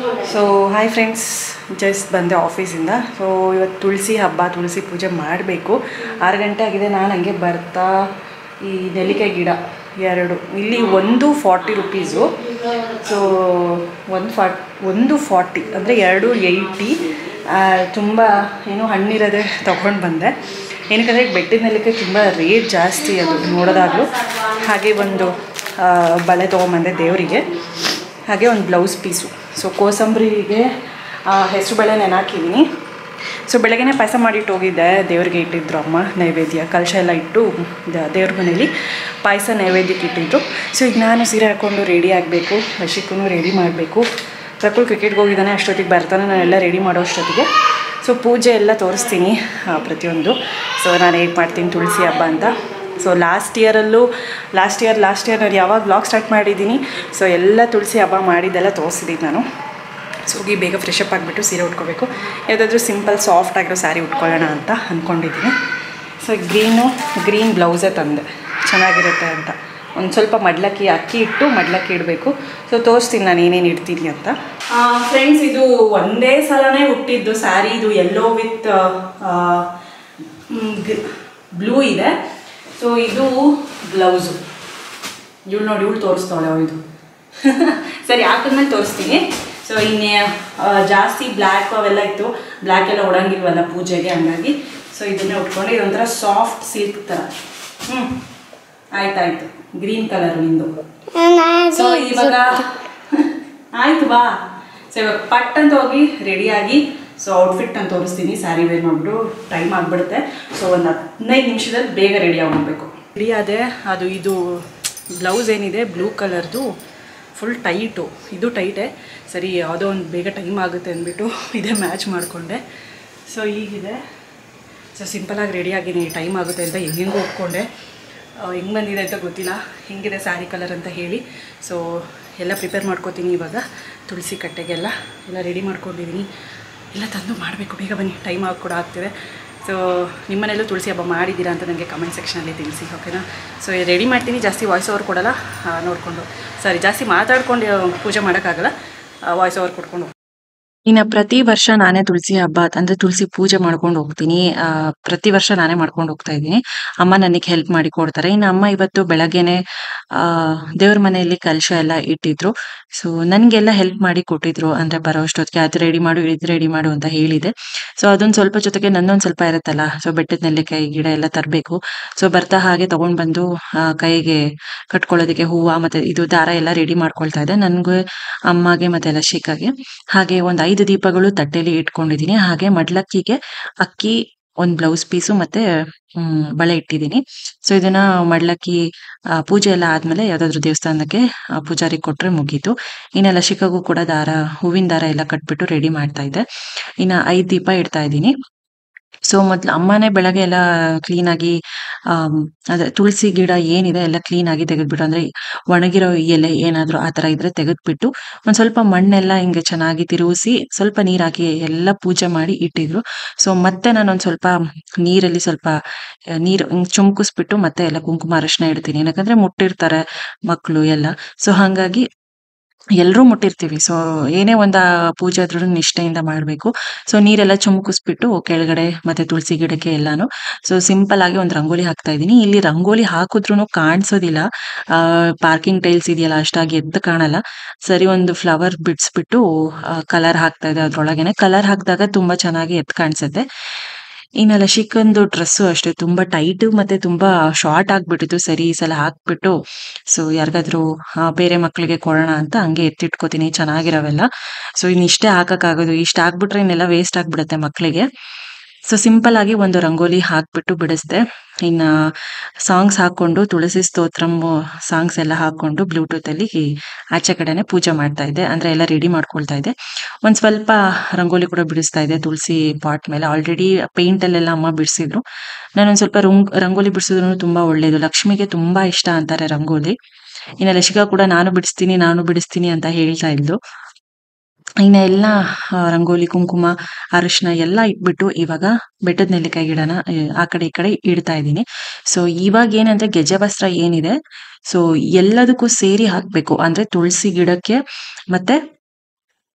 So hi friends, just ಬಂದೆ ಆಫೀಸಿಂದ. So ಇವತ್ತು ತುಳಸಿ ಹಬ್ಬ, ತುಳಸಿ ಪೂಜೆ ಮಾಡಬೇಕು. 6 ಗಂಟೆ ಆಗಿದೆ. ನಾನು ಹಂಗೆ ಬರ್ತಾ ಈ ನೆಲ್ಲಿಕಾಯಿ ಗಿಡ ಎರಡು ಇಲ್ಲಿ 140 ರುಪೀಸು. ಸೊ 140 ಅಂದರೆ 280. ತುಂಬ ಏನು ಹಣ್ಣಿರೋದೇ ತೊಗೊಂಡು ಬಂದೆ. ಏನಕ್ಕಂದರೆ ಬೆಟ್ಟದ ನೆಲ್ಲಿಕಾಯಿ ತುಂಬ ರೇಟ್ ಜಾಸ್ತಿ ಅದು ನೋಡೋದಾಗಲೂ. ಹಾಗೆ ಒಂದು ಬಳೆ ತೊಗೊಂಬಂದೆ ದೇವರಿಗೆ. ಹಾಗೆ ಒಂದು ಬ್ಲೌಸ್ ಪೀಸು. ಸೊ ಕೋಸಂಬರಿಗೆ ಹೆಸರು ಬೇಳೆ ನೆನಾಕಿದ್ದೀನಿ. ಸೊ ಬೆಳಗ್ಗೆ ಪಾಯಸ ಮಾಡಿಟ್ಟು ಹೋಗಿದ್ದೆ. ದೇವ್ರಿಗೆ ಇಟ್ಟಿದ್ರು ಅಮ್ಮ ನೈವೇದ್ಯ, ಕಲಶ ಎಲ್ಲ ಇಟ್ಟು ದೇವ್ರ ಮನೇಲಿ ಪಾಯಸ ನೈವೇದ್ಯಕ್ಕೆ ಇಟ್ಟಿದ್ರು. ಸೊ ಈಗ ನಾನು ಸೀರೆ ಹಾಕ್ಕೊಂಡು ರೆಡಿ ಆಗಬೇಕು. ಹರ್ಷಿಕ್ಕೂ ರೆಡಿ ಮಾಡಬೇಕು. ಪ್ರಕುಲ್ ಕ್ರಿಕೆಟ್ಗೆ ಹೋಗಿದ್ದಾನೆ, ಅಷ್ಟೊತ್ತಿಗೆ ಬರ್ತಾನೆ. ನಾನೆಲ್ಲ ರೆಡಿ ಮಾಡೋ ಅಷ್ಟೊತ್ತಿಗೆ ಸೊ ಪೂಜೆ ಎಲ್ಲ ತೋರಿಸ್ತೀನಿ ಪ್ರತಿಯೊಂದು. ಸೊ ನಾನು ಹೇಗೆ ಮಾಡ್ತೀನಿ ತುಳಸಿ ಹಬ್ಬ ಅಂತ. ಸೊ ಲಾಸ್ಟ್ ಇಯರ್ ನಾನು ಯಾವಾಗ ವ್ಲಾಗ್ ಸ್ಟಾರ್ಟ್ ಮಾಡಿದ್ದೀನಿ, ಸೊ ಎಲ್ಲ ತುಳಸಿ ಹಬ್ಬ ಮಾಡಿದ್ದೆಲ್ಲ ತೋರಿಸಿದ್ದೀನಿ ನಾನು. ಸೊ ಹೋಗಿ ಬೇಗ ಫ್ರೆಶ್ ಅಪ್ ಆಗಿಬಿಟ್ಟು ಸೀರೆ ಉಟ್ಕೋಬೇಕು. ಯಾವುದಾದ್ರೂ ಸಿಂಪಲ್ ಸಾಫ್ಟ್ ಆಗಿರೋ ಸ್ಯಾರಿ ಉಟ್ಕೊಳ್ಳೋಣ ಅಂತ ಅಂದ್ಕೊಂಡಿದ್ದೀನಿ. ಸೊ ಗ್ರೀನ್ ಬ್ಲೌಸೇ ತಂದೆ, ಚೆನ್ನಾಗಿರುತ್ತೆ ಅಂತ. ಒಂದು ಸ್ವಲ್ಪ ಅಕ್ಕಿ ಇಟ್ಟು ಮಡ್ಲಕ್ಕಿ ಇಡಬೇಕು. ಸೊ ತೋರಿಸ್ತೀನಿ ನಾನು ಏನೇನು ಇಡ್ತೀನಿ ಅಂತ. ಫ್ರೆಂಡ್ಸ್, ಇದು ಒಂದೇ ಸಲನೇ ಹುಟ್ಟಿದ್ದು ಸ್ಯಾರಿ. ಇದು ಯೆಲ್ಲೋ ವಿತ್ ಬ್ಲೂ ಇದೆ. ಸೊ ಇದು ಬ್ಲೌಸು. ಇವಳು ನೋಡಿ, ಇವಳು ತೋರಿಸ್ತಾಳೆ ಇದು. ಸರಿ, ಹಾಕಿದ್ಮೇಲೆ ತೋರಿಸ್ತೀನಿ. ಸೊ ಇನ್ನೇ ಜಾಸ್ತಿ ಬ್ಲ್ಯಾಕ್ ಅವೆಲ್ಲ ಇತ್ತು. ಬ್ಲ್ಯಾಕ್ ಎಲ್ಲ ಉಡಂಗಿಲ್ವಲ್ಲ ಪೂಜೆಗೆ, ಹಂಗಾಗಿ ಸೊ ಇದನ್ನೇ ಉಟ್ಕೊಂಡು ಇದೊಂಥರ ಸಾಫ್ಟ್ ಸಿಲ್ಕ್ ಥರ. ಆಯ್ತಾಯ್ತು, ಗ್ರೀನ್ ಕಲರ್ ನಿಂದು. ಸೊ ಇವಾಗ ಆಯ್ತು ಬಾ. ಸೊ ಇವಾಗ ಪಟ್ ಅಂತ ಹೋಗಿ ರೆಡಿಯಾಗಿ ಸೊ ಔಟ್ಫಿಟ್ ಅಂತ ತೋರಿಸ್ತೀನಿ. ಸ್ಯಾರಿ ವೇರ್ ಮಾಡಿಬಿಟ್ಟು ಟೈಮ್ ಆಗಿಬಿಡುತ್ತೆ. ಸೊ ಒಂದು 15 ನಿಮಿಷದಲ್ಲಿ ಬೇಗ ರೆಡಿ ಆಗಬೇಕು. ರೆಡಿ ಆದೆ. ಇದು ಬ್ಲೌಸ್ ಏನಿದೆ ಬ್ಲೂ ಕಲರ್ದು ಫುಲ್ ಟೈಟು. ಇದು ಟೈಟೇ. ಸರಿ, ಯಾವುದೋ ಒಂದು ಬೇಗ ಟೈಮ್ ಆಗುತ್ತೆ ಅಂದ್ಬಿಟ್ಟು ಇದೇ ಮ್ಯಾಚ್ ಮಾಡಿಕೊಂಡೆ. ಸೊ ಈಗಿದೆ. ಸೊ ಸಿಂಪಲಾಗಿ ರೆಡಿ ಆಗಿದ್ದೀನಿ. ಟೈಮ್ ಆಗುತ್ತೆ ಅಂತ ಹೆಂಗೆಂಗೂ ಒಪ್ಕೊಂಡೆ. ಹೆಂಗೆ ಬಂದಿದೆ ಅಂತ ಗೊತ್ತಿಲ್ಲ. ಹೆಂಗಿದೆ ಸ್ಯಾರಿ ಕಲರ್ ಅಂತ ಹೇಳಿ. ಸೊ ಎಲ್ಲ ಪ್ರಿಪೇರ್ ಮಾಡ್ಕೋತೀನಿ ಇವಾಗ. ತುಳಸಿ ಕಟ್ಟೆಗೆಲ್ಲ ರೆಡಿ ಮಾಡ್ಕೊಂಡಿದ್ದೀನಿ. ಎಲ್ಲ ತಂದು ಮಾಡಬೇಕು. ಬೇಗ ಬನ್ನಿ, ಟೈಮ್ ಆಗಿ ಕೂಡ ಆಗ್ತಿದೆ. ಸೊ ನಿಮ್ಮನೆಲ್ಲೂ ತುಳಸಿ ಹಬ್ಬ ಮಾಡಿದ್ದೀರಾ ಅಂತ ನನಗೆ ಕಮೆಂಟ್ ಸೆಕ್ಷನಲ್ಲಿ ತಿಳಿಸಿ, ಓಕೆನಾ? ಸೊ ರೆಡಿ ಮಾಡ್ತೀನಿ. ಜಾಸ್ತಿ ವಾಯ್ಸ್ ಓವರ್ ಕೊಡೋಲ್ಲ, ನೋಡಿಕೊಂಡು. ಜಾಸ್ತಿ ಮಾತಾಡ್ಕೊಂಡು ಪೂಜೆ ಮಾಡೋಕ್ಕಾಗಲ್ಲ, ವಾಯ್ಸ್ ಓವರ್ ಕೊಟ್ಕೊಂಡು. ಇನ್ನು ಪ್ರತಿ ವರ್ಷ ನಾನೇ ತುಳಸಿ ಹಬ್ಬ ಅಂದರೆ ತುಳಸಿ ಪೂಜೆ ಮಾಡ್ಕೊಂಡು ಹೋಗ್ತೀನಿ. ಪ್ರತಿ ವರ್ಷ ನಾನೇ ಮಾಡ್ಕೊಂಡು ಹೋಗ್ತಾ ಇದ್ದೀನಿ. ಅಮ್ಮ ನನಗೆ ಹೆಲ್ಪ್ ಮಾಡಿ ಕೊಡ್ತಾರೆ. ಇನ್ನು ಅಮ್ಮ ಇವತ್ತು ಬೆಳಗ್ಗೆನೆ ದೇವ್ರ ಮನೆಯಲ್ಲಿ ಕಲಶ ಎಲ್ಲ ಇಟ್ಟಿದ್ರು. ಸೊ ನನಗೆಲ್ಲ ಹೆಲ್ಪ್ ಮಾಡಿ ಕೊಟ್ಟಿದ್ರು. ಅಂದರೆ ಬರೋ ಅಷ್ಟೊತ್ತಿಗೆ ಅದು ರೆಡಿ ಮಾಡು, ಇದು ರೆಡಿ ಮಾಡು ಅಂತ ಹೇಳಿದೆ. ಸೊ ಅದೊಂದು ಸ್ವಲ್ಪ ಜೊತೆಗೆ ನನ್ನೊಂದು ಸ್ವಲ್ಪ ಇರುತ್ತಲ್ಲ. ಸೊ ಬೆಟ್ಟದ ನೆಲ್ಲಿಕಾಯಿ ಗಿಡ ಎಲ್ಲ ತರಬೇಕು. ಸೊ ಬರ್ತಾ ಹಾಗೆ ತೊಗೊಂಡು ಬಂದು ಕೈಗೆ ಕಟ್ಕೊಳ್ಳೋದಕ್ಕೆ ಹೂವು ಮತ್ತು ಇದು ದಾರ ಎಲ್ಲ ರೆಡಿ ಮಾಡ್ಕೊಳ್ತಾ ಇದ್ದೆ. ನನಗೆ, ಅಮ್ಮಗೆ ಮತ್ತು ಲಶಿಕಾಗೆ. ಹಾಗೆ ಒಂದು 5 ದೀಪಗಳು ತಟ್ಟೆಲಿ ಇಟ್ಕೊಂಡಿದ್ದೀನಿ. ಹಾಗೆ ಮಡ್ಲಕ್ಕಿಗೆ ಅಕ್ಕಿ, ಒಂದು ಬ್ಲೌಸ್ ಪೀಸು ಮತ್ತೆ ಬಳೆ ಇಟ್ಟಿದ್ದೀನಿ. ಸೊ ಇದನ್ನ ಮಡ್ಲಕ್ಕಿ ಪೂಜೆ ಎಲ್ಲ ಆದ್ಮೇಲೆ ಯಾವ್ದಾದ್ರು ದೇವಸ್ಥಾನಕ್ಕೆ ಪೂಜಾರಿ ಕೊಟ್ರೆ ಮುಗೀತು. ಇನ್ನು ಲಶಿಕಾಗೂ ಕೂಡ ಹೂವಿನ ದಾರ ಎಲ್ಲ ಕಟ್ಬಿಟ್ಟು ರೆಡಿ ಮಾಡ್ತಾ ಇದ್ದೆ. ಇನ್ನು 5 ದೀಪ ಇಡ್ತಾ ಇದ್ದೀನಿ. ಸೊ ಮೊದ್ಲು ಅಮ್ಮನೇ ಬೆಳಗ್ಗೆ ಎಲ್ಲ ಕ್ಲೀನಾಗಿ ಅದೇ ತುಳಸಿ ಗಿಡ ಏನಿದೆ ಎಲ್ಲ ಕ್ಲೀನಾಗಿ ತೆಗೆದ್ಬಿಟ್ಟು, ಅಂದ್ರೆ ಒಣಗಿರೋ ಎಲೆ ಏನಾದ್ರು ಆ ಥರ ಇದ್ರೆ ತೆಗೆದ್ಬಿಟ್ಟು ಒಂದು ಸ್ವಲ್ಪ ಮಣ್ಣೆಲ್ಲ ಹಿಂಗೆ ಚೆನ್ನಾಗಿ ತಿರುಗಿಸಿ ಸ್ವಲ್ಪ ನೀರು ಹಾಕಿ ಎಲ್ಲ ಪೂಜೆ ಮಾಡಿ ಇಟ್ಟಿದ್ರು. ಸೊ ಮತ್ತೆ ನಾನೊಂದು ಸ್ವಲ್ಪ ನೀರಲ್ಲಿ ಸ್ವಲ್ಪ ನೀರು ಹಿಂಗೆ ಚುಮ್ಕಿಸ್ಬಿಟ್ಟು ಮತ್ತೆ ಎಲ್ಲ ಕುಂಕುಮ ಅರಿಶಿನ ಇಡ್ತೀನಿ. ಯಾಕಂದ್ರೆ ಮುಟ್ಟಿರ್ತಾರೆ ಮಕ್ಕಳು ಎಲ್ಲ. ಸೊ ಹಾಗಾಗಿ ಎಲ್ಲರೂ ಮುಟ್ಟಿರ್ತೀವಿ. ಸೊ ಏನೇ ಒಂದು ಪೂಜೆ ಆದ್ರೂ ನಿಷ್ಠೆಯಿಂದ ಮಾಡಬೇಕು. ಸೊ ನೀರೆಲ್ಲ ಚುಮ್ಕಿಸ್ಬಿಟ್ಟು ಕೆಳಗಡೆ ಮತ್ತೆ ತುಳಸಿ ಗಿಡಕ್ಕೆ ಎಲ್ಲಾನು ಸೊ ಸಿಂಪಲ್ ಆಗಿ ಒಂದು ರಂಗೋಲಿ ಹಾಕ್ತಾ ಇದ್ದೀನಿ. ಇಲ್ಲಿ ರಂಗೋಲಿ ಹಾಕಿದ್ರೂ ಕಾಣಿಸೋದಿಲ್ಲ. ಪಾರ್ಕಿಂಗ್ ಟೈಲ್ಸ್ ಇದೆಯಲ್ಲ, ಅಷ್ಟಾಗಿ ಎದ್ದು ಕಾಣಲ್ಲ. ಸರಿ, ಒಂದು ಫ್ಲವರ್ ಬಿಡಿಸ್ಬಿಟ್ಟು ಕಲರ್ ಹಾಕ್ತಾ ಇದೆ. ಅದ್ರೊಳಗೇನೆ ಕಲರ್ ಹಾಕಿದಾಗ ತುಂಬಾ ಚೆನ್ನಾಗಿ ಎದ್ದು ಕಾಣಿಸುತ್ತೆ. ಇನ್ನು ಲಶಿಕಂದು ಡ್ರೆಸ್ಸು ಅಷ್ಟೇ ತುಂಬಾ ಟೈಟ್ ಮತ್ತೆ ತುಂಬಾ ಶಾರ್ಟ್ ಆಗ್ಬಿಟ್ಟಿತ್ತು. ಸರಿ, ಈ ಸಲ ಹಾಕ್ಬಿಟ್ಟು ಸೊ ಯಾರಿಗಾದ್ರೂ ಬೇರೆ ಮಕ್ಕಳಿಗೆ ಕೊಡೋಣ ಅಂತ ಹಂಗೆ ಎತ್ತಿಟ್ಕೋತೀನಿ ಚೆನ್ನಾಗಿರವೆಲ್ಲ. ಸೊ ಇನ್ನಿಷ್ಟೇ ಹಾಕಕ್ಕಾಗೋದು. ಇಷ್ಟ ಹಾಕ್ಬಿಟ್ರೆ ಇನ್ನೆಲ್ಲ ವೇಸ್ಟ್ ಆಗ್ಬಿಡುತ್ತೆ ಮಕ್ಕಳಿಗೆ. ಸೊ ಸಿಂಪಲ್ ಆಗಿ ಒಂದು ರಂಗೋಲಿ ಹಾಕ್ಬಿಟ್ಟು ಬಿಡಿಸ್ದೆ. ಇನ್ನ ಸಾಂಗ್ಸ್ ಹಾಕೊಂಡು ತುಳಸಿ ಸ್ತೋತ್ರಂ ಸಾಂಗ್ಸ್ ಎಲ್ಲ ಹಾಕೊಂಡು ಬ್ಲೂಟೂತ್ ಅಲ್ಲಿ ಆಚೆ ಕಡೆನೆ ಪೂಜೆ ಮಾಡ್ತಾ ಇದ್ದೆ. ಅಂದ್ರೆ ಎಲ್ಲ ರೆಡಿ ಮಾಡ್ಕೊಳ್ತಾ ಇದ್ದೆ. ಒಂದ್ ಸ್ವಲ್ಪ ರಂಗೋಲಿ ಕೂಡ ಬಿಡಿಸ್ತಾ ಇದ್ದೆ ತುಳಸಿ ಪಾಟ್ ಮೇಲೆ. ಆಲ್ರೆಡಿ ಪೇಂಟ್ ಅಲ್ಲೆಲ್ಲ ಅಮ್ಮ ಬಿಡಿಸಿದ್ರು. ನಾನೊಂದ್ ಸ್ವಲ್ಪ ರಂಗೋಲಿ ಬಿಡಿಸಿದ್ರು ತುಂಬಾ ಒಳ್ಳೇದು. ಲಕ್ಷ್ಮಿಗೆ ತುಂಬಾ ಇಷ್ಟ ಅಂತಾರೆ ರಂಗೋಲಿ. ಇನ್ನ ಲಸಿಕಾ ಕೂಡ ನಾನು ಬಿಡಿಸ್ತೀನಿ ಅಂತ ಹೇಳ್ತಾ ಇದ್ಲು. ಇನ್ನ ಎಲ್ಲ ರಂಗೋಲಿ, ಕುಂಕುಮ, ಅರಿಶಿನ ಎಲ್ಲ ಇಟ್ಬಿಟ್ಟು ಇವಾಗ ಬೆಟ್ಟದ ನೆಲ್ಲಿಕಾಯಿ ಗಿಡನ ಆ ಕಡೆ ಈ ಕಡೆ ಇಡ್ತಾ ಇದ್ದೀನಿ. ಸೊ ಇವಾಗ ಏನಂದ್ರೆ ಗೆಜವಸ್ತ್ರ ಏನಿದೆ ಸೊ ಎಲ್ಲದಕ್ಕೂ ಸೇರಿ ಹಾಕ್ಬೇಕು. ಅಂದ್ರೆ ತುಳಸಿ ಗಿಡಕ್ಕೆ ಮತ್ತೆ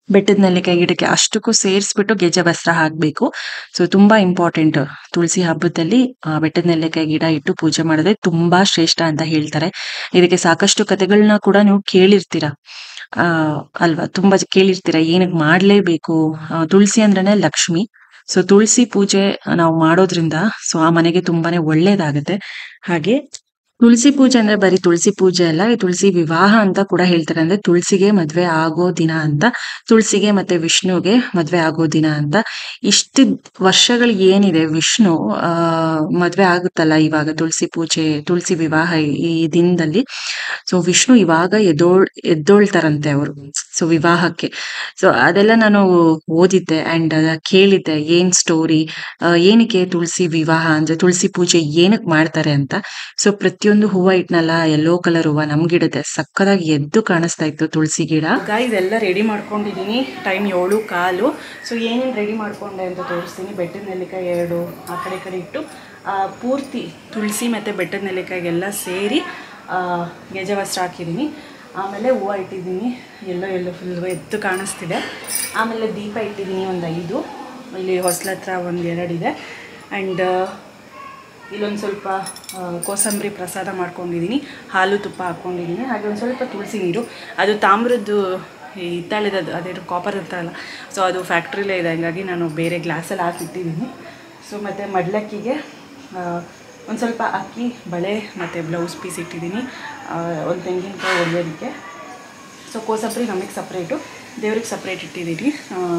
ಬೆಟ್ಟದ ನೆಲ್ಲಿಕಾಯಿ ಗಿಡಕ್ಕೆ ಅಷ್ಟಕ್ಕೂ ಸೇರಿಸ್ಬಿಟ್ಟು ಗೆಜ್ಜೆ ವಸ್ತ್ರ ಹಾಕ್ಬೇಕು. ಸೊ ತುಂಬಾ ಇಂಪಾರ್ಟೆಂಟ್ ತುಳಸಿ ಹಬ್ಬದಲ್ಲಿ ಬೆಟ್ಟದ ನೆಲ್ಲಿಕಾಯಿ ಗಿಡ ಇಟ್ಟು ಪೂಜೆ ಮಾಡಿದ್ರೆ ತುಂಬಾ ಶ್ರೇಷ್ಠ ಅಂತ ಹೇಳ್ತಾರೆ. ಇದಕ್ಕೆ ಸಾಕಷ್ಟು ಕಥೆಗಳನ್ನ ಕೂಡ ನೀವು ಕೇಳಿರ್ತೀರಾ ಅಲ್ವಾ? ತುಂಬಾ ಕೇಳಿರ್ತೀರಾ, ಏನಕ್ಕೆ ಮಾಡ್ಲೇಬೇಕು. ತುಳಸಿ ಅಂದ್ರೇನೆ ಲಕ್ಷ್ಮಿ. ಸೊ ತುಳಸಿ ಪೂಜೆ ನಾವು ಮಾಡೋದ್ರಿಂದ ಸೊ ಆ ಮನೆಗೆ ತುಂಬಾನೇ ಒಳ್ಳೇದಾಗುತ್ತೆ. ಹಾಗೆ ತುಳಸಿ ಪೂಜೆ ಅಂದ್ರೆ ಬರೀ ತುಳಸಿ ಪೂಜೆ ಅಲ್ಲ, ಈ ತುಳಸಿ ವಿವಾಹ ಅಂತ ಕೂಡ ಹೇಳ್ತಾರೆ. ಅಂದ್ರೆ ತುಳಸಿಗೆ ಮದ್ವೆ ಆಗೋ ದಿನ ಅಂತ, ತುಳಸಿಗೆ ಮತ್ತೆ ವಿಷ್ಣುಗೆ ಮದ್ವೆ ಆಗೋ ದಿನ ಅಂತ. ಇಷ್ಟು ವರ್ಷಗಳು ಏನಿದೆ ವಿಷ್ಣು ಮದ್ವೆ ಆಗುತ್ತಲ್ಲ ಇವಾಗ ತುಳಸಿ ಪೂಜೆ, ತುಳಸಿ ವಿವಾಹ ಈ ದಿನದಲ್ಲಿ. ಸೊ ವಿಷ್ಣು ಇವಾಗ ಎದ್ದೋಳ್ತಾರಂತೆ ಅವರು, ಸೊ ವಿವಾಹಕ್ಕೆ. ಸೊ ಅದೆಲ್ಲ ನಾನು ಓದಿದ್ದೆ ಅಂಡ್ ಕೇಳಿದ್ದೆ ಏನ್ ಸ್ಟೋರಿ, ಏನಕ್ಕೆ ತುಳಸಿ ವಿವಾಹ ಅಂದ್ರೆ ತುಳಸಿ ಪೂಜೆ ಏನಕ್ಕೆ ಮಾಡ್ತಾರೆ ಅಂತ. ಸೊ ಪ್ರತಿಯೊಂದು ಹೂವ ಇಟ್ನಲ್ಲ, ಯೆಲ್ಲೋ ಕಲರ್ ಹೂವ ನಮ್ಗಿಡದೆ ಸಕ್ಕದಾಗಿ ಎದ್ದು ಕಾಣಿಸ್ತಾ ಇತ್ತು ತುಳಸಿ ಗಿಡ. ಇದೆಲ್ಲ ರೆಡಿ ಮಾಡ್ಕೊಂಡಿದ್ದೀನಿ. ಟೈಮ್ 7:15. ಸೊ ಏನೇನು ರೆಡಿ ಮಾಡ್ಕೊಂಡೆ ಅಂತ ತೋರಿಸ್ತೀನಿ. ಬೆಟ್ಟದ ನೆಲ್ಲಿಕಾಯಿ 2 ಆ ಕಡೆ ಇಟ್ಟು ಪೂರ್ತಿ ತುಳಸಿ ಮತ್ತು ಬೆಟ್ಟದ ನೆಲ್ಲಿಕಾಯಿಗೆಲ್ಲ ಸೇರಿ ಗೆಜ್ಜೆ ವಸ್ತ್ರ ಹಾಕಿದ್ದೀನಿ. ಆಮೇಲೆ ಹೂವು ಇಟ್ಟಿದ್ದೀನಿ, ಎಲ್ಲೋ ಫುಲ್ ಎದ್ದು ಕಾಣಿಸ್ತಿದೆ. ಆಮೇಲೆ ದೀಪ ಇಟ್ಟಿದ್ದೀನಿ ಒಂದು 5, ಇಲ್ಲಿ ಹೊಸ್ಲ ಹತ್ರ ಒಂದು 2 ಇದೆ. ಆ್ಯಂಡ್ ಇಲ್ಲೊಂದು ಸ್ವಲ್ಪ ಕೋಸಂಬರಿ ಪ್ರಸಾದ ಮಾಡ್ಕೊಂಡಿದ್ದೀನಿ, ಹಾಲು ತುಪ್ಪ ಹಾಕ್ಕೊಂಡಿದ್ದೀನಿ. ಹಾಗೆ ಒಂದು ಸ್ವಲ್ಪ ತುಳಸಿ ನೀರು, ಅದು ತಾಮ್ರದ್ದು ಹಿತ್ತಾಳೆದು, ಅದೇನು ಕಾಪರ್ ಅಂತಾರಲ್ಲ, ಸೊ ಅದು ಫ್ಯಾಕ್ಟ್ರಿಲೇ ಇದೆ, ಹಂಗಾಗಿ ನಾನು ಬೇರೆ ಗ್ಲಾಸಲ್ಲಿ ಹಾಕಿಟ್ಟಿದ್ದೀನಿ. ಸೊ ಮತ್ತು ಮಡ್ಲಕ್ಕಿಗೆ ಒಂದು ಸ್ವಲ್ಪ ಅಕ್ಕಿ, ಬಳೆ ಮತ್ತು ಬ್ಲೌಸ್ ಪೀಸ್ ಇಟ್ಟಿದ್ದೀನಿ, ಒಂದು ತೆಂಗಿನಕಾಯಿ ಒಡೆಯೋದಕ್ಕೆ. ಸೊ ಕೋಸಂಬರಿ ನಮಗೆ ಸಪ್ರೇಟು, ದೇವ್ರಿಗೆ ಸಪ್ರೇಟ್ ಇಟ್ಟಿದ್ದೀನಿ.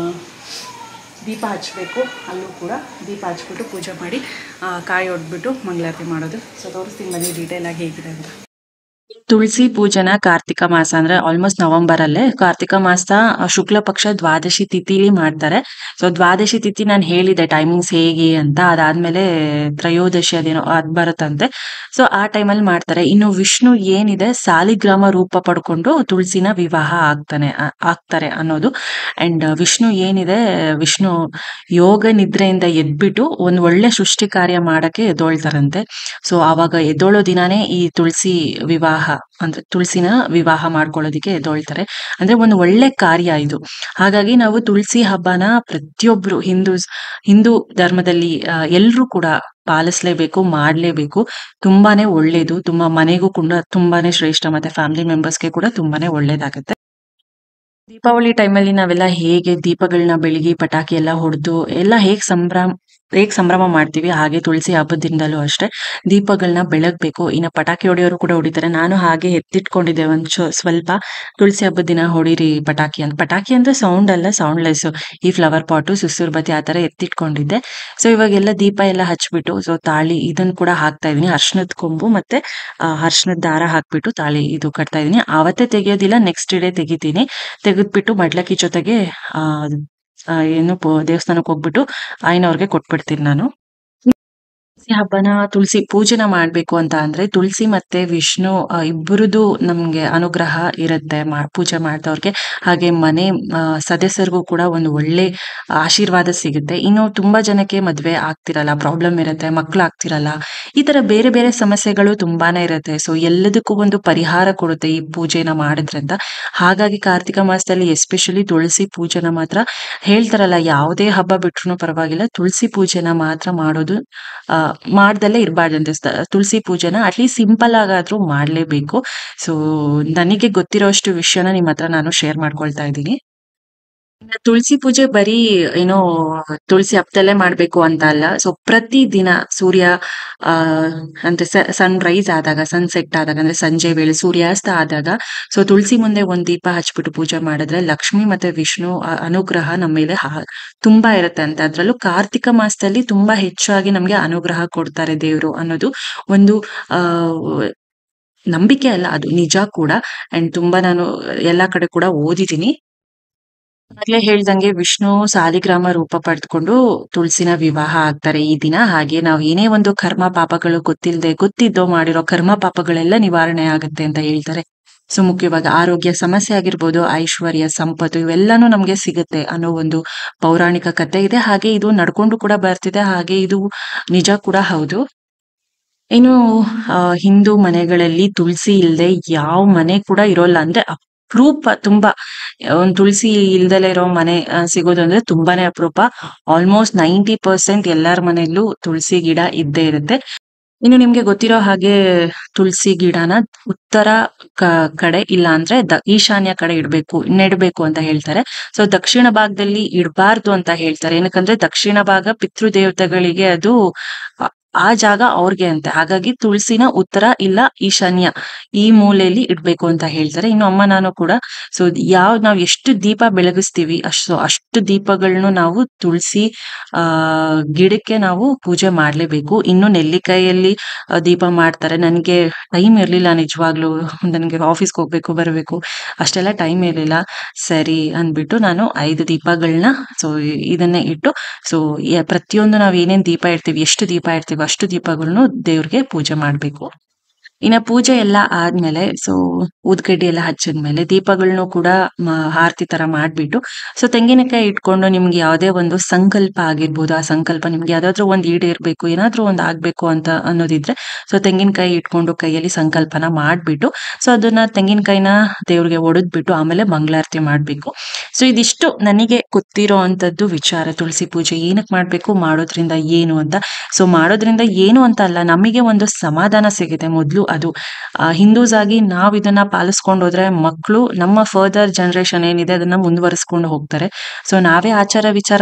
ದೀಪ ಹಚ್ಚಬೇಕು, ಅಲ್ಲೂ ಕೂಡ ದೀಪ ಹಚ್ಬಿಟ್ಟು ಪೂಜೆ ಮಾಡಿ ಕಾಯಿ ಹೊಡೆದ್ಬಿಟ್ಟು ಮಂಗಳಾರತಿ ಮಾಡೋದು. ಸೊ ತೋರಿಸ್ತೀನಿ ಬನ್ನಿ ಡೀಟೇಲಾಗಿ ಹೇಗಿದೆ ಅಂತ. ತುಳಸಿ ಪೂಜನ ಕಾರ್ತಿಕ ಮಾಸ ಅಂದ್ರೆ ಆಲ್ಮೋಸ್ಟ್ ನವೆಂಬರ್ ಅಲ್ಲೇ, ಕಾರ್ತಿಕ ಮಾಸ ಶುಕ್ಲ ಪಕ್ಷ ದ್ವಾದಶಿ ತಿಥಿಲಿ ಮಾಡ್ತಾರೆ. ಸೊ ದ್ವಾದಶಿ ತಿಥಿ ನಾನು ಹೇಳಿದೆ ಟೈಮಿಂಗ್ಸ್ ಹೇಗೆ ಅಂತ, ಅದಾದ್ಮೇಲೆ ತ್ರಯೋದಶಿ ಅದೇನೋ ಅದ್ ಬರುತ್ತಂತೆ. ಸೊ ಆ ಟೈಮಲ್ಲಿ ಮಾಡ್ತಾರೆ. ಇನ್ನು ವಿಷ್ಣು ಏನಿದೆ ಸಾಲಿಗ್ರಾಮ ರೂಪ ಪಡ್ಕೊಂಡು ತುಳಸಿನ ವಿವಾಹ ಆಗ್ತಾರೆ ಅನ್ನೋದು. ಅಂಡ್ ವಿಷ್ಣು ಏನಿದೆ, ವಿಷ್ಣು ಯೋಗ ನಿದ್ರೆಯಿಂದ ಎದ್ಬಿಟ್ಟು ಒಂದು ಒಳ್ಳೆ ಸೃಷ್ಟಿ ಕಾರ್ಯ ಮಾಡಕ್ಕೆ ಎದ್ದೊಳ್ತಾರಂತೆ. ಸೊ ಆವಾಗ ಎದ್ದೋಳೋ ದಿನಾನೇ ಈ ತುಳಸಿ ವಿವಾಹ ಅಂದ್ರೆ ತುಳಸಿನ ವಿವಾಹ ಮಾಡ್ಕೊಳ್ಳೋದಿಕ್ಕೆ ಎದ್ದೊಳ್ತಾರೆ. ಅಂದ್ರೆ ಒಂದು ಒಳ್ಳೆ ಕಾರ್ಯ ಇದು. ಹಾಗಾಗಿ ನಾವು ತುಳಸಿ ಹಬ್ಬನ ಪ್ರತಿಯೊಬ್ರು ಹಿಂದೂ ಧರ್ಮದಲ್ಲಿ ಎಲ್ರೂ ಕೂಡ ಪಾಲಿಸ್ಲೇಬೇಕು, ಮಾಡ್ಲೇಬೇಕು. ತುಂಬಾನೇ ಒಳ್ಳೇದು, ಮನೆಗೂ ಕೂಡ ತುಂಬಾನೇ ಶ್ರೇಷ್ಠ, ಮತ್ತೆ ಫ್ಯಾಮಿಲಿ ಮೆಂಬರ್ಸ್ಗೆ ಕೂಡ ತುಂಬಾನೇ ಒಳ್ಳೇದಾಗುತ್ತೆ. ದೀಪಾವಳಿ ಟೈಮಲ್ಲಿ ನಾವೆಲ್ಲ ಹೇಗೆ ದೀಪಗಳನ್ನ ಬೆಳಗಿ ಪಟಾಕಿ ಎಲ್ಲ ಹೊಡೆದು ಎಲ್ಲ ಹೇಗೆ ಸಂಭ್ರಮ ಮಾಡ್ತೀವಿ, ಹಾಗೆ ತುಳಸಿ ಹಬ್ಬದ ದಿನದಲ್ಲೂ ಅಷ್ಟೇ ದೀಪಗಳನ್ನ ಬೆಳಗ್ಬೇಕು. ಇನ್ನು ಪಟಾಕಿ ಹೊಡೆಯೋರು ಕೂಡ ಹೊಡಿತಾರೆ. ನಾನು ಹಾಗೆ ಎತ್ತಿಟ್ಕೊಂಡಿದ್ದೆ ಸ್ವಲ್ಪ, ತುಳಸಿ ಹಬ್ಬದ ದಿನ ಹೊಡಿರಿ ಪಟಾಕಿ ಅಂತ. ಪಟಾಕಿ ಅಂದ್ರೆ ಸೌಂಡ್ ಅಲ್ಲ, ಸೌಂಡ್ಲೆಸ್, ಈ ಫ್ಲವರ್ ಪಾಟು, ಸುಸುರ್ ಬತ್ತಿ ಆ ತರ ಎತ್ತಿಟ್ಕೊಂಡಿದ್ದೆ. ಸೊ ಇವಾಗೆಲ್ಲ ದೀಪ ಎಲ್ಲ ಹಚ್ಬಿಟ್ಟು, ಸೊ ತಾಳಿ ಇದನ್ನ ಕೂಡ ಹಾಕ್ತಾ ಇದೀನಿ, ಅರ್ಶನದ ಕೊಂಬು ಮತ್ತೆ ಅರ್ಶನದ ದಾರ ಹಾಕ್ಬಿಟ್ಟು ತಾಳಿ ಇದು ಕಟ್ತಾ ಇದೀನಿ. ಆವತ್ತೇ ತೆಗಿಯೋದಿಲ್ಲ, ನೆಕ್ಸ್ಟ್ ಡೇ ತೆಗಿತೀನಿ. ತೆಗೆದ್ಬಿಟ್ಟು ಮಡ್ಲಕ್ಕಿ ಜೊತೆಗೆ ಏನು ದೇವಸ್ಥಾನಕ್ಕೆ ಹೋಗ್ಬಿಟ್ಟು ಆಯ್ನವ್ರಿಗೆ ಕೊಟ್ಬಿಡ್ತೀನಿ ನಾನು. ತುಳಸಿ ಹಬ್ಬನ, ತುಳಸಿ ಪೂಜೆನ ಮಾಡ್ಬೇಕು ಅಂತ ಅಂದ್ರೆ ತುಳಸಿ ಮತ್ತೆ ವಿಷ್ಣು ಇಬ್ಬರದು ನಮ್ಗೆ ಅನುಗ್ರಹ ಇರುತ್ತೆ ಪೂಜೆ ಮಾಡ್ದವ್ರಿಗೆ. ಹಾಗೆ ಮನೆ ಸದಸ್ಯರಿಗೂ ಕೂಡ ಒಂದು ಒಳ್ಳೆ ಆಶೀರ್ವಾದ ಸಿಗುತ್ತೆ. ಇನ್ನು ತುಂಬಾ ಜನಕ್ಕೆ ಮದ್ವೆ ಆಗ್ತಿರಲ್ಲ, ಪ್ರಾಬ್ಲಮ್ ಇರುತ್ತೆ, ಮಕ್ಳು ಆಗ್ತಿರಲ್ಲ, ಈ ತರ ಬೇರೆ ಬೇರೆ ಸಮಸ್ಯೆಗಳು ತುಂಬಾನೇ ಇರುತ್ತೆ. ಸೊ ಎಲ್ಲದಕ್ಕೂ ಒಂದು ಪರಿಹಾರ ಕೊಡುತ್ತೆ ಈ ಪೂಜೆನ ಮಾಡೋದ್ರಿಂದ. ಹಾಗಾಗಿ ಕಾರ್ತಿಕ ಮಾಸದಲ್ಲಿ ಎಸ್ಪೆಷಲಿ ತುಳಸಿ ಪೂಜೆನ ಮಾತ್ರ ಹೇಳ್ತಾರಲ್ಲ, ಯಾವುದೇ ಹಬ್ಬ ಬಿಟ್ರು ಪರವಾಗಿಲ್ಲ, ತುಳಸಿ ಪೂಜೆನ ಮಾತ್ರ ಮಾಡೋದು ಮಾಡ್ದಲ್ಲೇ ಇರಬಾರ್ದಂತೆ. ತುಳಸಿ ಪೂಜೆನ ಅಟ್ಲೀಸ್ಟ್ ಸಿಂಪಲ್ ಆಗಾದ್ರೂ ಮಾಡ್ಲೇಬೇಕು. ಸೊ ನನಗೆ ಗೊತ್ತಿರೋಷ್ಟು ವಿಷಯನ ನಿಮ್ಮ ಹತ್ರ ನಾನು ಶೇರ್ ಮಾಡ್ಕೊಳ್ತಾ ಇದ್ದೀನಿ. ತುಳಸಿ ಪೂಜೆ ಬರೀ ಏನೋ ತುಳಸಿ ಹಬ್ಬದಲ್ಲೇ ಮಾಡ್ಬೇಕು ಅಂತ ಅಲ್ಲ. ಸೊ ಪ್ರತಿ ದಿನ ಸೂರ್ಯ ಅಂದ್ರೆ ಸನ್ ರೈಸ್ ಆದಾಗ, ಸನ್ಸೆಟ್ ಆದಾಗ, ಅಂದ್ರೆ ಸಂಜೆ ವೇಳೆ ಸೂರ್ಯಾಸ್ತ ಆದಾಗ, ಸೊ ತುಳಸಿ ಮುಂದೆ ಒಂದ್ ದೀಪ ಹಚ್ಬಿಟ್ಟು ಪೂಜೆ ಮಾಡಿದ್ರೆ ಲಕ್ಷ್ಮಿ ಮತ್ತೆ ವಿಷ್ಣು ಅನುಗ್ರಹ ನಮ್ಮ ಮೇಲೆ ತುಂಬಾ ಇರುತ್ತೆ ಅಂತ. ಅದ್ರಲ್ಲೂ ಕಾರ್ತಿಕ ಮಾಸದಲ್ಲಿ ತುಂಬಾ ಹೆಚ್ಚಾಗಿ ನಮ್ಗೆ ಅನುಗ್ರಹ ಕೊಡ್ತಾರೆ ದೇವ್ರು ಅನ್ನೋದು ಒಂದು ನಂಬಿಕೆ ಅಲ್ಲ, ಅದು ನಿಜ ಕೂಡ. ಅಂಡ್ ತುಂಬಾ ನಾನು ಎಲ್ಲಾ ಕಡೆ ಕೂಡ ಓದಿದ್ದೀನಿ. ಆಗ್ಲೇ ಹೇಳ್ದಂಗೆ ವಿಷ್ಣು ಸಾಲಿಗ್ರಾಮ ರೂಪ ಪಡೆದುಕೊಂಡು ತುಳಸಿನ ವಿವಾಹ ಆಗ್ತಾರೆ ಈ ದಿನ. ಹಾಗೆ ನಾವು ಏನೇ ಒಂದು ಕರ್ಮ ಪಾಪಗಳು ಗೊತ್ತಿದ್ದೋ ಮಾಡಿರೋ ಕರ್ಮ ಪಾಪಗಳೆಲ್ಲ ನಿವಾರಣೆ ಆಗುತ್ತೆ ಅಂತ ಹೇಳ್ತಾರೆ. ಸೊ ಮುಖ್ಯವಾಗಿ ಆರೋಗ್ಯ ಸಮಸ್ಯೆ ಆಗಿರ್ಬೋದು, ಐಶ್ವರ್ಯ, ಸಂಪತ್ತು ಇವೆಲ್ಲಾನು ನಮ್ಗೆ ಸಿಗುತ್ತೆ ಅನ್ನೋ ಒಂದು ಪೌರಾಣಿಕ ಕಥೆ ಇದೆ. ಹಾಗೆ ಇದು ನಡ್ಕೊಂಡು ಕೂಡ ಬರ್ತಿದೆ, ಹಾಗೆ ಇದು ನಿಜ ಕೂಡ ಹೌದು. ಇನ್ನು ಹಿಂದೂ ಮನೆಗಳಲ್ಲಿ ತುಳಸಿ ಇಲ್ಲದೆ ಯಾವ ಮನೆ ಕೂಡ ಇರೋಲ್ಲ. ಅಂದ್ರೆ ಅಪರೂಪ ತುಂಬಾ. ಒಂದ್ ತುಳಸಿ ಇಲ್ದಲೇ ಇರೋ ಮನೆ ಸಿಗೋದು ಅಂದ್ರೆ ತುಂಬಾನೇ ಅಪರೂಪ. ಆಲ್ಮೋಸ್ಟ್ 90% ಎಲ್ಲಾರ ಮನೆಯಲ್ಲೂ ತುಳಸಿ ಗಿಡ ಇದ್ದೇ ಇರುತ್ತೆ. ಇನ್ನು ನಿಮ್ಗೆ ಗೊತ್ತಿರೋ ಹಾಗೆ ತುಳಸಿ ಗಿಡನ ಉತ್ತರ ಕಡೆ ಇಲ್ಲ ಅಂದ್ರೆ ಈಶಾನ್ಯ ಕಡೆ ನೆಡ್ಬೇಕು ಅಂತ ಹೇಳ್ತಾರೆ. ಸೊ ದಕ್ಷಿಣ ಭಾಗದಲ್ಲಿ ಇಡಬಾರ್ದು ಅಂತ ಹೇಳ್ತಾರೆ. ಏನಕ್ಕಂದ್ರೆ ದಕ್ಷಿಣ ಭಾಗ ಪಿತೃದೇವತೆಗಳಿಗೆ ಅದು ಆ ಜಾಗ ಅವ್ರಿಗೆ ಅಂತೆ. ಹಾಗಾಗಿ ತುಳಸಿನ ಉತ್ತರ ಇಲ್ಲ ಈಶಾನ್ಯ ಈ ಮೂಲೆಯಲ್ಲಿ ಇಡ್ಬೇಕು ಅಂತ ಹೇಳ್ತಾರೆ. ಇನ್ನು ಅಮ್ಮ ನಾನು ಕೂಡ ಸೊ ನಾವ್ ಎಷ್ಟು ದೀಪ ಬೆಳಗಿಸ್ತೀವಿ ಅಷ್ಟು ದೀಪಗಳನ್ನು ನಾವು ತುಳಸಿ ಗಿಡಕ್ಕೆ ನಾವು ಪೂಜೆ ಮಾಡ್ಲೇಬೇಕು. ಇನ್ನು ನೆಲ್ಲಿಕಾಯಲ್ಲಿ ದೀಪ ಮಾಡ್ತಾರೆ. ನನ್ಗೆ ಟೈಮ್ ಇರ್ಲಿಲ್ಲ ನಿಜವಾಗ್ಲು. ನನ್ಗೆ ಆಫೀಸ್ಗೆ ಹೋಗ್ಬೇಕು ಬರ್ಬೇಕು ಅಷ್ಟೆಲ್ಲ ಟೈಮ್ ಇರ್ಲಿಲ್ಲ. ಸರಿ ಅಂದ್ಬಿಟ್ಟು ನಾನು 5 ದೀಪಗಳನ್ನ ಸೊ ಇದನ್ನೇ ಇಟ್ಟು ಸೊ ಪ್ರತಿಯೊಂದು ನಾವ್ ಏನೇನ್ ದೀಪ ಇಡ್ತೀವಿ, ಎಷ್ಟು ದೀಪ ಇಡ್ತೀವಿ ಅಷ್ಟು ದೀಪಗಳನ್ನು ದೇವ್ರಿಗೆ ಪೂಜೆ ಮಾಡ್ಬೇಕು. ಇನ್ನ ಪೂಜೆ ಎಲ್ಲ ಆದ್ಮೇಲೆ ಸೊ ಊದ್ಕಡ್ಡಿ ಎಲ್ಲ ಹಚ್ಚಿದ್ಮೇಲೆ ದೀಪಗಳನ್ನು ಕೂಡ ಆರತಿ ತರ ಮಾಡ್ಬಿಟ್ಟು ಸೊ ತೆಂಗಿನಕಾಯಿ ಇಟ್ಕೊಂಡು ನಿಮ್ಗೆ ಯಾವ್ದೇ ಒಂದು ಸಂಕಲ್ಪ ಆಗಿರ್ಬೋದು, ಆ ಸಂಕಲ್ಪ ನಿಮ್ಗೆ ಯಾವ್ದಾದ್ರು ಒಂದ್ ಈಡೇರ್ಬೇಕು, ಏನಾದ್ರೂ ಒಂದ್ ಆಗ್ಬೇಕು ಅಂತ ಅನ್ನೋದಿದ್ರೆ ಸೊ ತೆಂಗಿನಕಾಯಿ ಇಟ್ಕೊಂಡು ಕೈಯಲ್ಲಿ ಸಂಕಲ್ಪನ ಮಾಡ್ಬಿಟ್ಟು ಸೊ ಅದನ್ನ ತೆಂಗಿನಕಾಯಿನ ದೇವ್ರಿಗೆ ಒಡೆದ್ಬಿಟ್ಟು ಆಮೇಲೆ ಮಂಗಳಾರತಿ ಮಾಡ್ಬೇಕು. ಸೊ ಇದಿಷ್ಟು ನನಗೆ ಗೊತ್ತಿರೋ ಅಂತದ್ದು ವಿಚಾರ. ತುಳಸಿ ಪೂಜೆ ಏನಕ್ಕೆ ಮಾಡ್ಬೇಕು, ಮಾಡೋದ್ರಿಂದ ಏನು ಅಂತ. ಸೊ ಮಾಡೋದ್ರಿಂದ ಏನು ಅಂತ ಅಲ್ಲ, ನಮಗೆ ಒಂದು ಸಮಾಧಾನ ಸಿಗುತ್ತೆ ಮೊದ್ಲು. ಅದು ಹಿಂದೂಸ್ ಆಗಿ ನಾವ್ ಇದನ್ನ ಪಾಲಿಸ್ಕೊಂಡು ಹೋದ್ರೆ ಮಕ್ಕಳು ನಮ್ಮ ಫರ್ದರ್ ಜನರೇಷನ್ ಏನಿದೆ ಅದನ್ನ ಮುಂದುವರಿಸ್ಕೊಂಡು ಹೋಗ್ತಾರೆ. ಸೊ ನಾವೇ ಆಚಾರ ವಿಚಾರ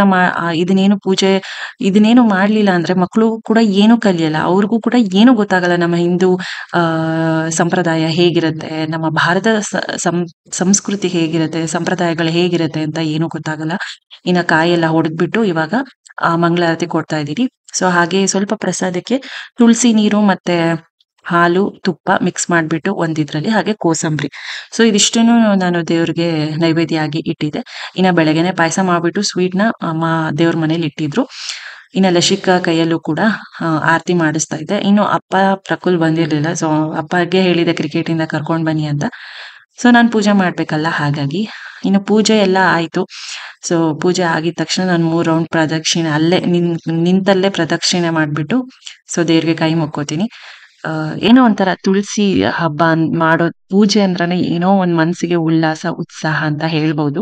ಇದನ್ನೇನು ಮಾಡ್ಲಿಲ್ಲ ಅಂದ್ರೆ ಮಕ್ಕಳು ಕೂಡ ಏನು ಕಲಿಯಲ್ಲ, ಅವ್ರಿಗೂ ಕೂಡ ಏನು ಗೊತ್ತಾಗಲ್ಲ ನಮ್ಮ ಹಿಂದೂ ಸಂಪ್ರದಾಯ ಹೇಗಿರುತ್ತೆ, ನಮ್ಮ ಭಾರತ ಸಂಸ್ಕೃತಿ ಹೇಗಿರುತ್ತೆ, ಸಂಪ್ರದಾಯಗಳು ಹೇಗಿರುತ್ತೆ ಅಂತ ಏನು ಗೊತ್ತಾಗಲ್ಲ. ಇನ್ನ ಕಾಯೆಲ್ಲ ಹೊಡೆದ್ಬಿಟ್ಟು ಇವಾಗ ಮಂಗಳಾರತಿ ಕೊಡ್ತಾ ಇದೀನಿ. ಸೊ ಹಾಗೆ ಸ್ವಲ್ಪ ಪ್ರಸಾದಕ್ಕೆ ತುಳಸಿ ನೀರು ಮತ್ತೆ ಹಾಲು ತುಪ್ಪ ಮಿಕ್ಸ್ ಮಾಡ್ಬಿಟ್ಟು ಒಂದಿದ್ರಲ್ಲಿ, ಹಾಗೆ ಕೋಸಂಬರಿ. ಸೊ ಇದಿಷ್ಟನ್ನು ನಾನು ದೇವ್ರಿಗೆ ನೈವೇದ್ಯ ಆಗಿ ಇಟ್ಟಿದ್ದೆ. ಇನ್ನ ಬೆಳಗ್ಗೆನೆ ಪಾಯಸ ಮಾಡ್ಬಿಟ್ಟು ಸ್ವೀಟ್ನ ಅಮ್ಮ ದೇವ್ರ ಮನೇಲಿ ಇಟ್ಟಿದ್ರು. ಇನ್ನ ಲಸಿಕಾ ಕೈಯಲ್ಲೂ ಕೂಡ ಆರತಿ ಮಾಡಿಸ್ತಾ ಇದ್ದೆ. ಇನ್ನು ಅಪ್ಪ ಪ್ರಕುಲ್ ಬಂದಿರ್ಲಿಲ್ಲ. ಸೊ ಅಪ್ಪಗೆ ಹೇಳಿದೆ ಕ್ರಿಕೆಟ್ ಇಂದ ಕರ್ಕೊಂಡ್ ಬನ್ನಿ ಅಂತ. ಸೊ ನಾನ್ ಪೂಜೆ ಮಾಡ್ಬೇಕಲ್ಲ ಹಾಗಾಗಿ. ಇನ್ನು ಪೂಜೆ ಎಲ್ಲ ಆಯ್ತು. ಸೊ ಪೂಜೆ ಆಗಿದ ತಕ್ಷಣ ನಾನು 3 ರೌಂಡ್ ಪ್ರದಕ್ಷಿಣೆ ಅಲ್ಲೇ ನಿಂತಲ್ಲೇ ಪ್ರದಕ್ಷಿಣೆ ಮಾಡ್ಬಿಟ್ಟು ಸೊ ದೇವ್ರಿಗೆ ಕೈ ಮುಕ್ಕೋತೀನಿ. ಏನೋ ಒಂಥರ ತುಳಸಿ ಹಬ್ಬ ಮಾಡೋ ಪೂಜೆ ಅಂದ್ರನೆ ಏನೋ ಒಂದ್ ಮನ್ಸಿಗೆ ಉಲ್ಲಾಸ ಉತ್ಸಾಹ ಅಂತ ಹೇಳ್ಬೋದು.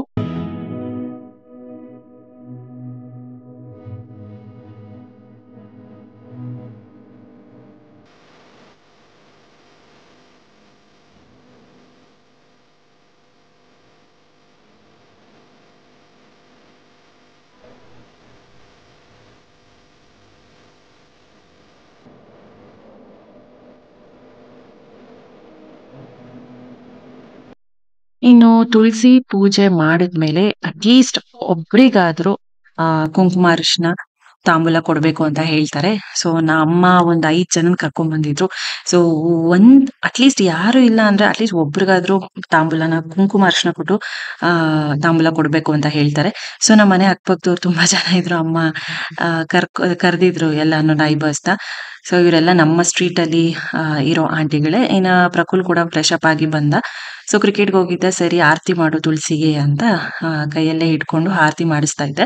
ಇನ್ನು ತುಳಸಿ ಪೂಜೆ ಮಾಡಿದ್ಮೇಲೆ ಅಟ್ಲೀಸ್ಟ್ ಒಬ್ರಿಗಾದ್ರೂ ಕುಂಕುಮ ಅರಿಶಿನ ತಾಂಬೂಲ ಕೊಡ್ಬೇಕು ಅಂತ ಹೇಳ್ತಾರೆ. ಸೊ ನಮ್ಮ ಒಂದ್ 5 ಜನನ್ ಕರ್ಕೊಂಡ್ ಬಂದಿದ್ರು. ಸೊ ಅಟ್ಲೀಸ್ಟ್ ಯಾರು ಇಲ್ಲ ಅಂದ್ರೆ ಅಟ್ಲೀಸ್ಟ್ ಒಬ್ರಿಗಾದ್ರೂ ತಾಂಬೂಲನ ಕುಂಕುಮ ಅರಿಶಿನ ಕೊಟ್ಟು ತಾಂಬೂಲ ಕೊಡ್ಬೇಕು ಅಂತ ಹೇಳ್ತಾರೆ. ಸೊ ನಮ್ಮ ಮನೆ ಅಕ್ಕಪಕ್ಕದವ್ರು ತುಂಬಾ ಜನ ಇದ್ರು. ಅಮ್ಮ ಕರ್ದಿದ್ರು ಎಲ್ಲಾನು ನೈಬರ್ಸ್ನ. ಸೊ ಇವರೆಲ್ಲ ನಮ್ಮ ಸ್ಟ್ರೀಟ್ ಅಲ್ಲಿ ಇರೋ ಆಂಟಿಗಳೇ. ಇನ್ನ ಪ್ರಕುಲ್ ಕೂಡ ಫ್ರೆಶ್ ಅಪ್ ಆಗಿ ಬಂದ. ಸೊ ಕ್ರಿಕೆಟ್ಗೆ ಹೋಗಿದ್ದೆ. ಸರಿ ಆರತಿ ಮಾಡು ತುಳಸಿಗೆ ಅಂತ ಕೈಯಲ್ಲೇ ಇಟ್ಕೊಂಡು ಆರತಿ ಮಾಡಿಸ್ತಾ ಇದ್ದೆ.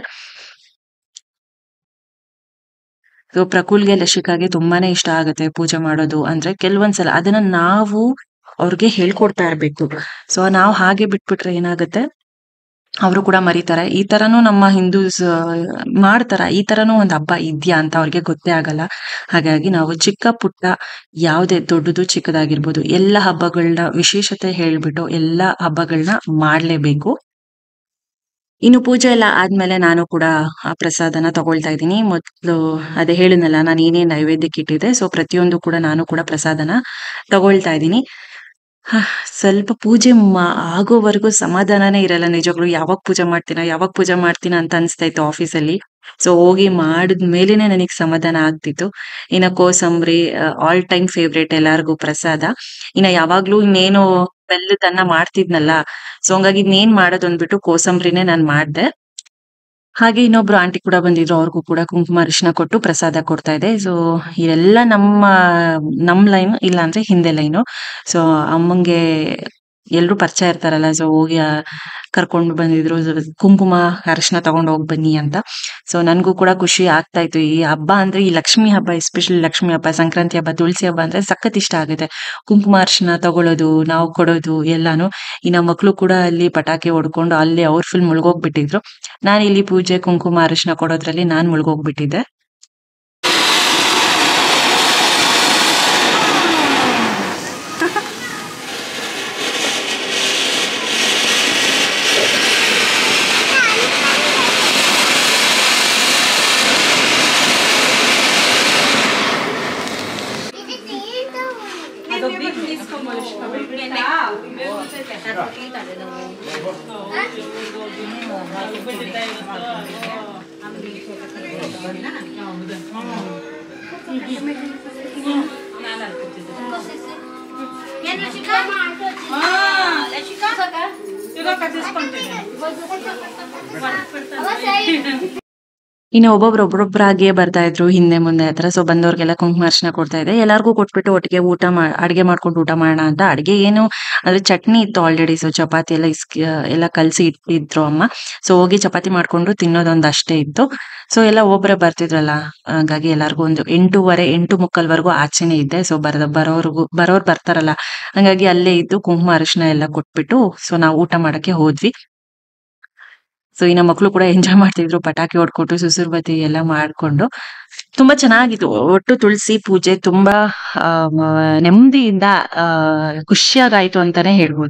ಸೊ ಪ್ರಕುಲ್ಗೆ ಲಸಿಕಾಗೆ ತುಂಬಾನೇ ಇಷ್ಟ ಆಗುತ್ತೆ ಪೂಜೆ ಮಾಡೋದು ಅಂದ್ರೆ. ಕೆಲವೊಂದ್ಸಲ ಅದನ್ನ ನಾವು ಅವ್ರಿಗೆ ಹೇಳ್ಕೊಡ್ತಾ ಇರ್ಬೇಕು. ಸೊ ನಾವ್ ಹಾಗೆ ಬಿಟ್ಬಿಟ್ರೆ ಏನಾಗುತ್ತೆ, ಅವರು ಕೂಡ ಮರಿತಾರೆ. ಈ ತರನು ನಮ್ಮ ಹಿಂದೂಸ್ ಮಾಡ್ತಾರ, ಈ ತರನು ಒಂದ್ ಹಬ್ಬ ಇದ್ಯಾ ಅಂತ ಅವ್ರಿಗೆ ಗೊತ್ತೇ ಆಗಲ್ಲ. ಹಾಗಾಗಿ ನಾವು ಚಿಕ್ಕ ಪುಟ್ಟ ಯಾವ್ದೇ ದೊಡ್ಡದು ಚಿಕ್ಕದಾಗಿರ್ಬೋದು ಎಲ್ಲ ಹಬ್ಬಗಳನ್ನ ವಿಶೇಷತೆ ಹೇಳ್ಬಿಟ್ಟು ಎಲ್ಲಾ ಹಬ್ಬಗಳನ್ನ ಮಾಡ್ಲೇಬೇಕು. ಇನ್ನು ಪೂಜೆ ಎಲ್ಲ ಆದ್ಮೇಲೆ ನಾನು ಕೂಡ ಆ ಪ್ರಸಾದನ ತಗೊಳ್ತಾ ಇದ್ದೀನಿ. ಮೊದ್ಲು ಅದೇ ಹೇಳಿದ್ನಲ್ಲ ನಾನು ಏನೇನ್ ನೈವೇದ್ಯಕ್ಕೆ ಇಟ್ಟಿದೆ. ಸೊ ಪ್ರತಿಯೊಂದು ಕೂಡ ನಾನು ಕೂಡ ಪ್ರಸಾದನ ತಗೊಳ್ತಾ ಇದ್ದೀನಿ. ಸ್ವಲ್ಪ ಪೂಜೆ ಆಗೋವರೆಗೂ ಸಮಾಧಾನನೇ ಇರಲ್ಲ ನಿಜವಾಗ್ಲು. ಯಾವಾಗ ಪೂಜೆ ಮಾಡ್ತೀನ ಅಂತ ಅನ್ಸ್ತಾ ಇತ್ತು ಆಫೀಸಲ್ಲಿ. ಸೊ ಹೋಗಿ ಮಾಡಿದ್ಮೇಲೆನೆ ನನಗ್ ಸಮಾಧಾನ ಆಗ್ತಿತ್ತು. ಇನ್ನ ಕೋಸಂಬರಿ ಆಲ್ ಟೈಮ್ ಫೇವ್ರೇಟ್ ಎಲ್ಲಾರ್ಗು ಪ್ರಸಾದ. ಇನ್ನ ಯಾವಾಗ್ಲೂ ಇನ್ನೇನು ಬೆಲ್ಲದನ್ನ ಮಾಡ್ತಿದ್ನಲ್ಲ, ಸೊ ಹಂಗಾಗಿ ಇನ್ನೇನ್ ಮಾಡೋದು ಅಂದ್ಬಿಟ್ಟು ಕೋಸಂಬರಿನೇ ನಾನ್ ಮಾಡ್ದೆ. ಹಾಗೆ ಇನ್ನೊಬ್ರು ಆಂಟಿ ಕೂಡ ಬಂದಿದ್ರು. ಅವ್ರಿಗೂ ಕೂಡ ಕುಂಕುಮ ಅರಿಶಿನ ಕೊಟ್ಟು ಪ್ರಸಾದ ಕೊಡ್ತಾ ಇದೆ. ಸೊ ಇದೆಲ್ಲ ನಮ್ ಲೈನ್ ಇಲ್ಲ ಅಂದ್ರೆ ಹಿಂದೆ ಲೈನು. ಸೊ ಅಮ್ಮಂಗೆ ಎಲ್ರು ಪರಿಚಯ ಇರ್ತಾರಲ್ಲ, ಸೊ ಹೋಗಿ ಕರ್ಕೊಂಡು ಬಂದಿದ್ರು. ಕುಂಕುಮ ಅರಿಶಿನ ತಗೊಂಡು ಹೋಗಿ ಬನ್ನಿ ಅಂತ. ಸೊ ನನ್ಗೂ ಕೂಡ ಖುಷಿ ಆಗ್ತಾ ಇತ್ತು. ಈ ಹಬ್ಬ ಅಂದ್ರೆ, ಈ ಲಕ್ಷ್ಮಿ ಹಬ್ಬ, ಎಸ್ಪೆಷಲಿ ಲಕ್ಷ್ಮಿ ಹಬ್ಬ, ಸಂಕ್ರಾಂತಿ ಹಬ್ಬ, ತುಳಸಿ ಹಬ್ಬ ಅಂದ್ರೆ ಸಖತ್ ಇಷ್ಟ ಆಗುತ್ತೆ. ಕುಂಕುಮ ಅರಿಶಿನ ತಗೊಳ್ಳೋದು, ನಾವು ಕೊಡೋದು ಎಲ್ಲಾನು. ಇನ್ನ ಮಕ್ಳು ಕೂಡ ಅಲ್ಲಿ ಪಟಾಕಿ ಹೊಡ್ಕೊಂಡು ಅಲ್ಲಿ ಅವ್ರ ಫುಲ್ ಮುಳುಗೋಗ್ಬಿಟ್ಟಿದ್ರು. ನಾನು ಇಲ್ಲಿ ಪೂಜೆ, ಕುಂಕುಮ ಅರಿಶಿನ ಕೊಡೋದ್ರಲ್ಲಿ ನಾನ್ ಮುಳುಗೋಗ್ಬಿಟ್ಟಿದ್ದೆ. ಇನ್ನು ಒಬ್ಬೊಬ್ರಾಗಿಯೇ ಬರ್ತಾ ಇದ್ರು ಹಿಂದೆ ಮುಂದೆ ಹತ್ರ. ಸೊ ಬಂದವ್ರಿಗೆಲ್ಲ ಕುಂಕುಮ ಅರಿಶಿನ ಕೊಡ್ತಾ ಇದ್ದೆ. ಎಲ್ಲಾರ್ಗೂ ಕೊಟ್ಬಿಟ್ಟು ಒಟ್ಟಿಗೆ ಅಡ್ಗೆ ಮಾಡ್ಕೊಂಡು ಊಟ ಮಾಡೋಣ ಅಂತ. ಅಡ್ಗೆ ಏನು ಅಂದ್ರೆ ಚಟ್ನಿ ಇತ್ತು ಆಲ್ರೆಡಿ. ಸೊ ಚಪಾತಿ ಎಲ್ಲ ಎಲ್ಲ ಕಲ್ಸಿ ಇಟ್ಟಿದ್ರು ಅಮ್ಮ. ಸೊ ಹೋಗಿ ಚಪಾತಿ ಮಾಡ್ಕೊಂಡು ತಿನ್ನೋದೊಂದು ಅಷ್ಟೇ ಇತ್ತು. ಸೊ ಎಲ್ಲ ಒಬ್ಬರೇ ಬರ್ತಿದ್ರಲ್ಲ, ಹಾಗಾಗಿ ಎಲ್ಲಾರ್ಗು ಒಂದು 8:15 ಆಚೆನೆ ಇದ್ದೆ. ಸೊ ಬರೋರು ಬರ್ತಾರಲ್ಲ, ಹಂಗಾಗಿ ಅಲ್ಲೇ ಇದ್ದು ಕುಂಕುಮ ಅರಿಶಿನ ಎಲ್ಲ ಕೊಟ್ಬಿಟ್ಟು ಸೊ ನಾವು ಊಟ ಮಾಡಕ್ಕೆ ಹೋದ್ವಿ. ಸೊ ಇನ್ನ ಮಕ್ಳು ಕೂಡ ಎಂಜಾಯ್ ಮಾಡ್ತಿದ್ರು, ಪಟಾಕಿ ಹೊಡ್ಕೊಟ್ಟು ಸುಸುರ್ ಬತ್ತಿ ಎಲ್ಲ ಮಾಡ್ಕೊಂಡು. ತುಂಬಾ ಚೆನ್ನಾಗಿತ್ತು. ಒಟ್ಟು ತುಳಸಿ ಪೂಜೆ ತುಂಬಾ ನೆಮ್ಮದಿಯಿಂದ ಖುಷಿಯಾಗಾಯ್ತು ಅಂತಾನೆ ಹೇಳ್ಬೋದು.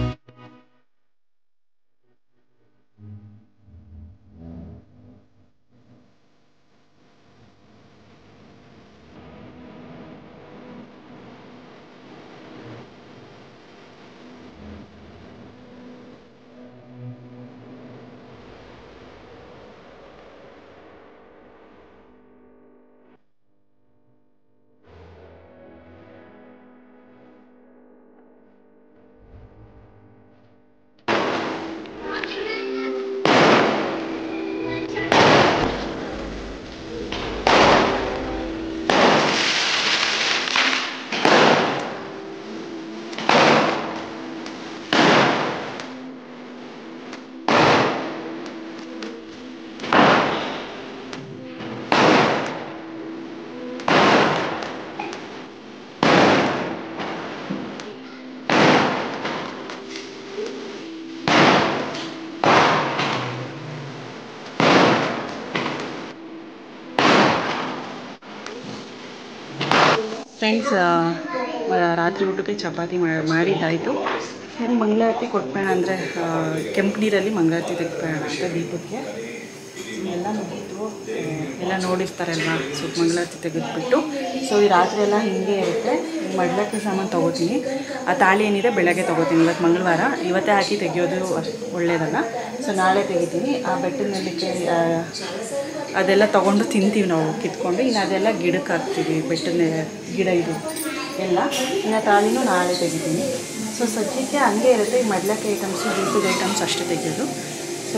ಫ್ರೆಂಡ್ಸ್, ರಾತ್ರಿ ಊಟಕ್ಕೆ ಚಪಾತಿ ಮಾಡಿದ್ದಾಯಿತು. ಏನು ಮಂಗಳಾರತಿ ಕೊಟ್ಬೇಡ ಅಂದರೆ ಕೆಂಪು ನೀರಲ್ಲಿ ಮಂಗಳಾರತಿ ತೆಗ್ಬೇಡ ಅಂತ ದೀಪಕ್ಕೆ ಎಲ್ಲ ಮುಗಿತು. ಎಲ್ಲ ನೋಡಿರ್ತಾರಲ್ವ, ಸೊ ಮಂಗಳಾರತಿ ತೆಗೆದ್ಬಿಟ್ಟು ಸೊ ಈ ರಾತ್ರಿ ಎಲ್ಲ ಹಿಂಗೆ ಇರುತ್ತೆ. ಮಡ್ಲಕ್ಕಿ ಸಾಮಾನು ತೊಗೋತೀನಿ. ಆ ತಾಳಿ ಏನಿದೆ ಬೆಳಗ್ಗೆ ತೊಗೋತೀನಿ. ಇವತ್ತು ಮಂಗಳವಾರ, ಇವತ್ತೇ ಹಾಕಿ ತೆಗಿಯೋದು ಒಳ್ಳೆಯದಲ್ಲ. ಸೊ ನಾಳೆ ತೆಗಿತೀನಿ. ಆ ಬೆಟ್ಟದ ಮೇಲಕ್ಕೆ ಅದೆಲ್ಲ ತೊಗೊಂಡು ತಿಂತೀವಿ ನಾವು ಕಿತ್ಕೊಂಡು. ಇನ್ನು ಅದೆಲ್ಲ ಗಿಡಕ್ಕೆ ಹಾಕ್ತೀವಿ, ಬೆಟ್ಟದ ಗಿಡ ಇದು ಎಲ್ಲ. ಇನ್ನು ತಾಳಿನೂ ನಾಳೆ ತೆಗಿತೀನಿ. ಸೊ ಸದ್ಯಕ್ಕೆ ಹಂಗೆ ಇರುತ್ತೆ. ಈ ಮಡ್ಲಕ್ಕಿ ಐಟಮ್ಸು, ದೀಪದ ಐಟಮ್ಸ್ ಅಷ್ಟೇ ತೆಗೆಯೋದು. ಸೊ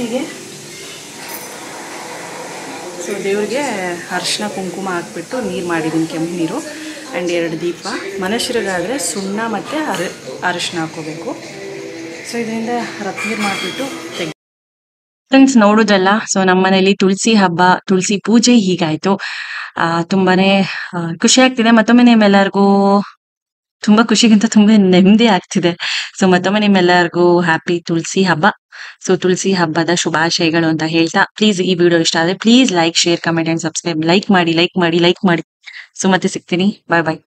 ದೇವ್ರಿಗೆ ಅರಿಶಿನ ಕುಂಕುಮ ಹಾಕ್ಬಿಟ್ಟು ನೀರು ಮಾಡಿದ್ದೀನಿ, ಕೆಂಪು ನೀರು. ಆ್ಯಂಡ್ 2 ದೀಪ. ಮನುಷ್ಯರಿಗಾದರೆ ಸುಣ್ಣ ಮತ್ತು ಅರಿಶಿನ ಹಾಕೋಬೇಕು. ಸೊ ಇದರಿಂದ ರತ್ನೀರು ಮಾಡಿಬಿಟ್ಟು ಫ್ರೆಂಡ್ಸ್ ನೋಡೋದಲ್ಲ. ಸೊ ನಮ್ಮ ಮನೇಲಿ ತುಳಸಿ ಹಬ್ಬ, ತುಳಸಿ ಪೂಜೆ ಹೀಗಾಯ್ತು. ತುಂಬಾನೇ ಖುಷಿ ಆಗ್ತಿದೆ. ಮತ್ತೊಮ್ಮೆ ನಿಮ್ಮೆಲ್ಲರಿಗೂ ತುಂಬಾ ಖುಷಿಗಿಂತ ತುಂಬಾ ನೆಮ್ಮದಿ ಆಗ್ತಿದೆ. ಸೊ ಮತ್ತೊಮ್ಮೆ ನಿಮ್ಮೆಲ್ಲರಿಗೂ ಹ್ಯಾಪಿ ತುಳಸಿ ಹಬ್ಬ. ಸೊ ತುಳಸಿ ಹಬ್ಬದ ಶುಭಾಶಯಗಳು ಅಂತ ಹೇಳ್ತಾ, ಪ್ಲೀಸ್ ಈ ವಿಡಿಯೋ ಇಷ್ಟ ಆದರೆ please like, share, comment and subscribe. Like ಮಾಡಿ. ಸೊ ಮತ್ತೆ ಸಿಗ್ತೀನಿ. ಬಾಯ್ ಬಾಯ್.